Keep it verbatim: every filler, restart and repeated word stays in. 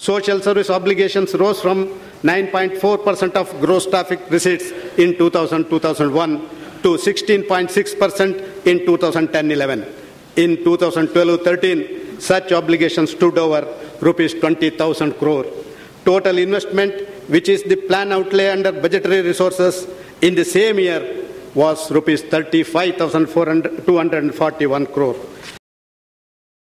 Social service obligations rose from nine point four percent of gross traffic receipts in two thousand to two thousand one to sixteen point six percent in two thousand ten eleven. In two thousand twelve thirteen, such obligations stood over rupees twenty thousand crore. Total investment, which is the plan outlay under budgetary resources in the same year, was rupees thirty-five thousand two hundred forty-one crore.